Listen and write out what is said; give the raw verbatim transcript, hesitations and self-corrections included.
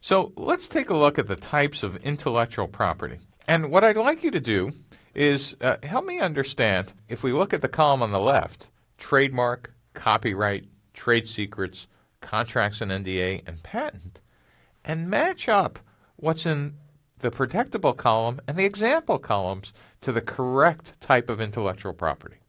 So let's take a look at the types of intellectual property. And what I'd like you to do is uh, help me understand, if we look at the column on the left, trademark, copyright, trade secrets, contracts and N D A, and patent, and match up what's in the protectable column and the example columns to the correct type of intellectual property.